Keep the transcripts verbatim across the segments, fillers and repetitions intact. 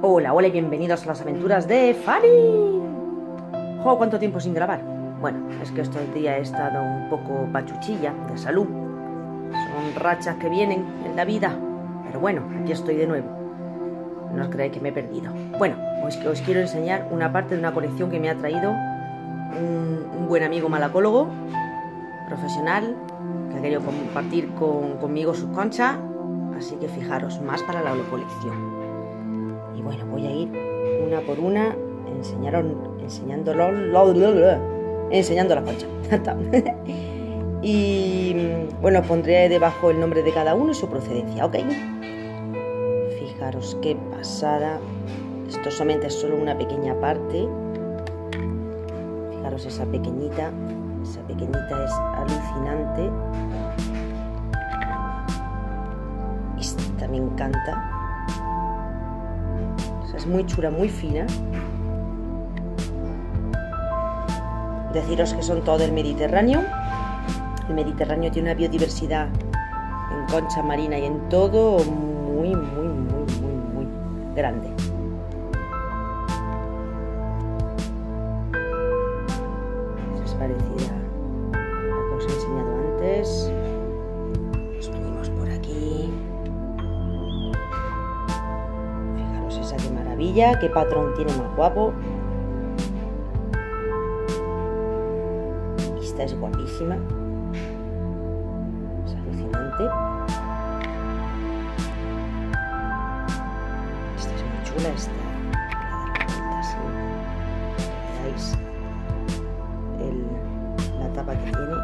Hola, hola y bienvenidos a las aventuras de Fanny. ¡Jo! ¿Cuánto tiempo sin grabar? Bueno, es que estos días he estado un poco pachuchilla de salud. Son rachas que vienen en la vida. Pero bueno, aquí estoy de nuevo. No os creáis que me he perdido. Bueno, pues que os quiero enseñar una parte de una colección que me ha traído un, un buen amigo malacólogo, profesional, que ha querido compartir con, conmigo sus conchas. Así que fijaros, más para la colección. Y bueno, voy a ir una por una enseñaron, enseñándolo, enseñando la concha. Y bueno, pondré debajo el nombre de cada uno y su procedencia, ¿ok? Fijaros qué pasada. Esto solamente es solo una pequeña parte. Fijaros esa pequeñita. Esa pequeñita es alucinante. Esta me encanta. O sea, es muy chula, muy fina. Deciros que son todo del Mediterráneo. El Mediterráneo tiene una biodiversidad en concha marina y en todo muy, muy, muy, muy, muy grande. Es parecida a la que os he enseñado antes. Nos venimos por aquí. Fijaros esa qué maravilla, qué patrón tiene más guapo. Esta es guapísima. Esta es muy chula, esta. Así. Veáis el, la tapa que tiene.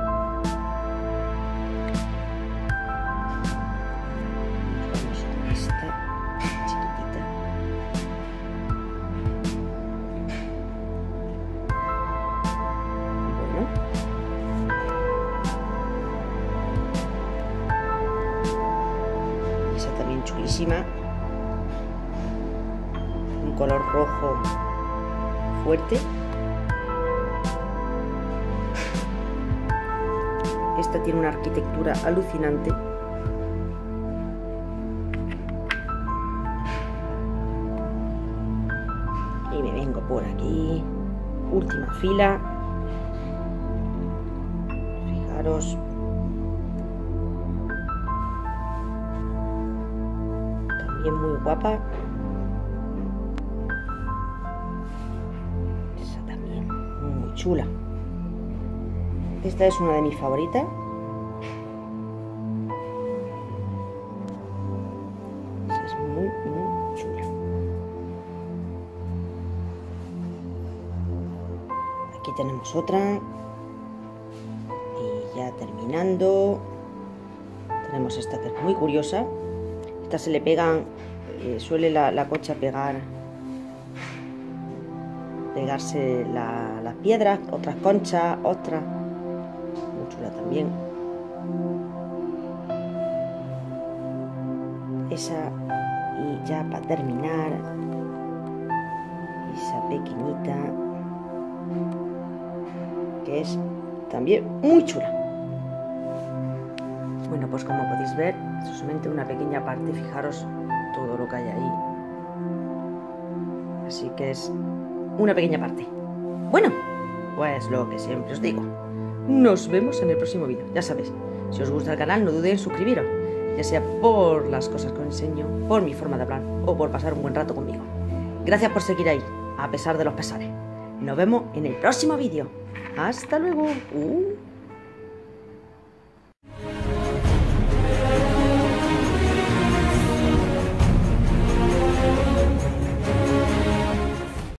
Vamos con esta chiquitita. Bueno. Esa también chulísima, un color rojo fuerte. Esta tiene una arquitectura alucinante. Y me vengo por aquí, última fila. Fijaros. También muy guapa. Esa también, muy chula. Esta es una de mis favoritas. Esa es muy, muy chula. Aquí tenemos otra. Y ya terminando. Tenemos esta que es muy curiosa. Esta se le pegan, eh, suele la, la concha pegar, pegarse la, las piedras, otras conchas, otras, muy chula también. Esa, y ya para terminar, esa pequeñita, que es también muy chula. Bueno, pues como podéis ver, es solamente una pequeña parte, fijaros todo lo que hay ahí. Así que es una pequeña parte. Bueno, pues lo que siempre os digo. Nos vemos en el próximo vídeo. Ya sabéis, si os gusta el canal no dudéis en suscribiros, ya sea por las cosas que os enseño, por mi forma de hablar o por pasar un buen rato conmigo. Gracias por seguir ahí, a pesar de los pesares. Nos vemos en el próximo vídeo. Hasta luego. Uh.